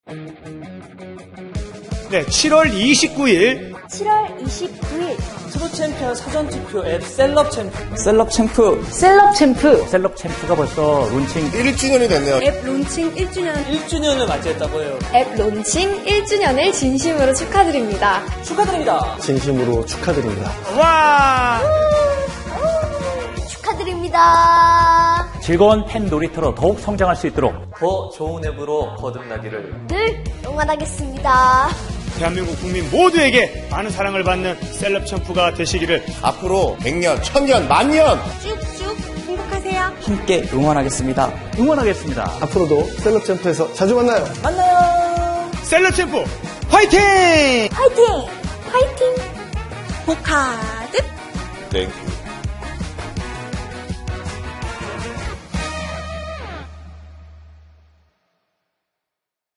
네, 7월 29일 트루 챔피언 사전투표 앱 셀럽 챔프. 셀럽 챔프가 벌써 론칭 1주년이 됐네요. 앱 론칭 1주년 1주년을 맞이했다고 해요. 앱 론칭 1주년을 진심으로 축하드립니다. 축하드립니다. 진심으로 축하드립니다. 와! 축하드립니다. 즐거운 팬 놀이터로 더욱 성장할 수 있도록 더 좋은 앱으로 거듭나기를 늘 응원하겠습니다. 대한민국 국민 모두에게 많은 사랑을 받는 셀럽 챔프가 되시기를 앞으로 100년, 1000년, 만년 쭉쭉 행복하세요. 함께 응원하겠습니다. 앞으로도 셀럽 챔프에서 자주 만나요. 셀럽 챔프 화이팅! 화이팅! 화이팅! 복카드 땡큐.